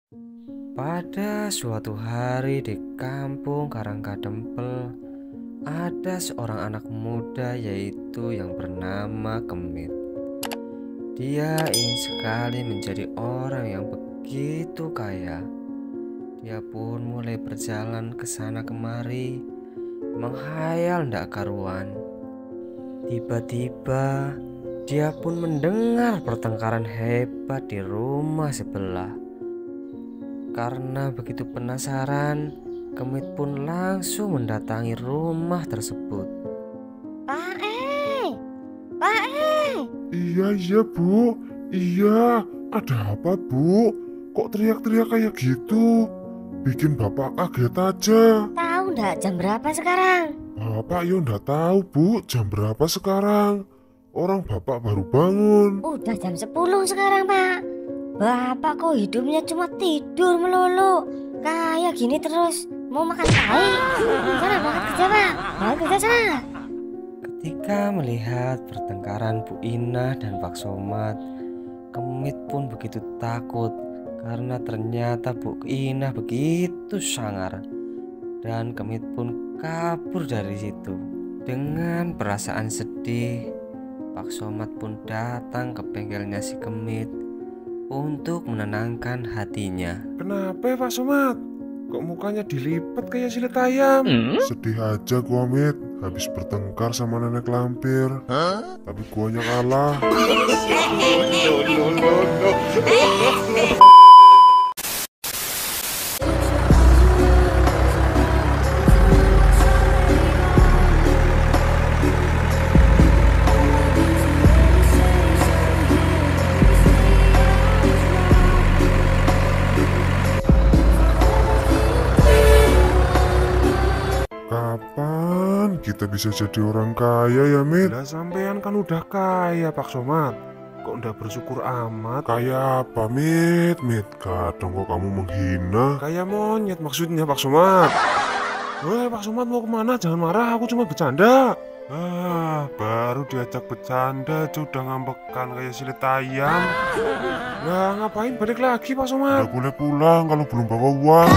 Pada suatu hari di kampung Karangkadempel, ada seorang anak muda yaitu yang bernama Kemit. Dia ingin sekali menjadi orang yang begitu kaya. Dia pun mulai berjalan ke sana kemari, menghayal ndak karuan. Tiba-tiba dia pun mendengar pertengkaran hebat di rumah sebelah. Karena begitu penasaran, Kemit pun langsung mendatangi rumah tersebut. Pak E, Pak E. Iya Bu, iya. Ada apa Bu? Kok teriak-teriak kayak gitu? Bikin Bapak kaget aja. Tahu ndak jam berapa sekarang? Bapak yo ndak tahu Bu, jam berapa sekarang? Orang Bapak baru bangun. Udah jam 10 sekarang, Pak. Bapak kok hidupnya cuma tidur melulu. Kayak gini terus. Mau makan tahi? Sana berangkat kerja, Pak. Berangkat kerja sana. Ketika melihat pertengkaran Bu Inah dan Pak Somad, Kemit pun begitu takut karena ternyata Bu Inah begitu sangar. Dan Kemit pun kabur dari situ. Dengan perasaan sedih, Pak Somad pun datang ke bengkelnya si Kemit untuk menenangkan hatinya. Kenapa Pak Somad? Kok mukanya dilipat kayak silet ayam? Sedih aja gua, Mit. Habis bertengkar sama nenek lampir. Tapi guanya kalah. Kapan kita bisa jadi orang kaya ya, Mit? Lah sampean kan udah kaya, Pak Somad. Kok udah bersyukur amat? Kaya apa, Mit? Kadang kok kamu menghina. Kayak monyet maksudnya, Pak Somad. Weh, Pak Somad mau kemana? Jangan marah, aku cuma bercanda. Baru diajak bercanda aja udah ngambekan kayak silet ayam. Lah ngapain balik lagi, Pak Somad? Nggak boleh pulang kalau belum bawa uang.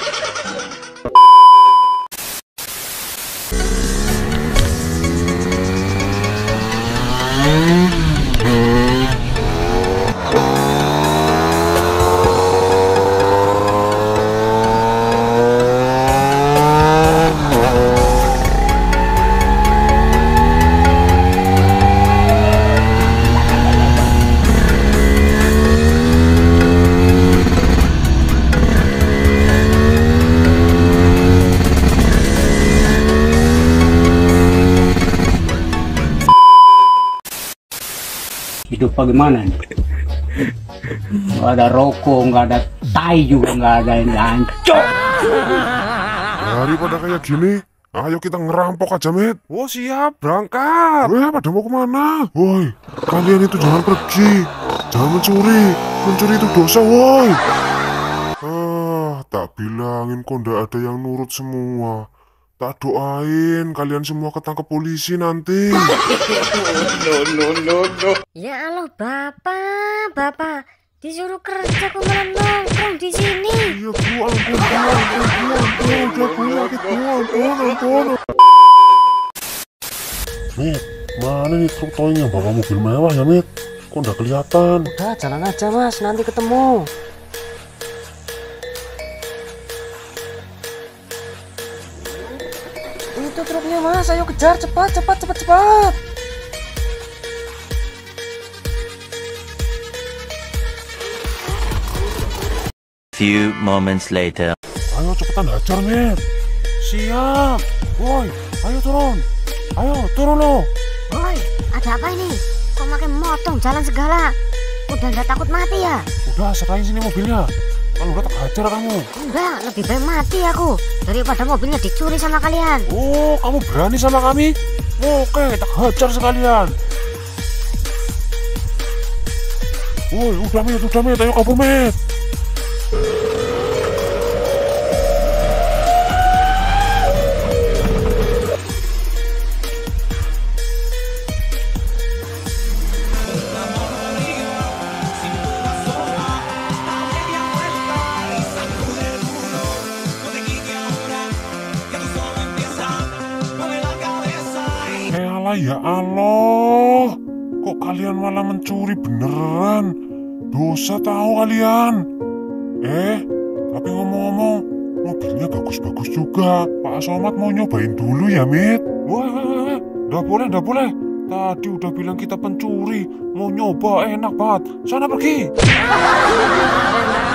Hidup bagaimana nih? Nggak ada rokok, nggak ada tai juga, nggak ada yang lancok. Daripada kayak gini, ayo kita ngerampok aja, Mit. Oh siap, berangkat. Weh, pada mau kemana? Woi, kalian itu jangan pergi. Jangan mencuri. Mencuri itu dosa, woi. Tak bilangin kok ndak ada yang nurut semua. Tak doain kalian semua ketangkep polisi nanti. Ya Allah, Bapak. Disuruh kerja kok malah nongkrong di sini. Iya Bu, ampun. Mit, mana nih truk towing yang bawa mobil mewah ya, Mit? Kok nggak kelihatan? Udah jalan aja Mas, nanti ketemu. Itu truknya Mas, ayo kejar cepat. Few moments later. Ayo cepetan hajar, Mit. Siap. Woi, ayo turun lo. Woi, ada apa ini? Kok makin motong jalan segala? Udah nggak takut mati ya? Udah, serahin sini mobilnya. Kalau udah tak hajar kamu. Enggak, lebih baik mati aku daripada mobilnya dicuri sama kalian. Oh, kamu berani sama kami? Oke, tak hajar sekalian. Woi, udah Mit, ayo kabur, Mit. Alah ya Allah, kok kalian malah mencuri beneran? Dosa tahu kalian. Tapi ngomong-ngomong, mobilnya bagus-bagus juga. Pak Somad mau nyobain dulu ya, Mit? Wah, nggak boleh. Tadi udah bilang kita pencuri, mau nyoba enak banget. Sana pergi.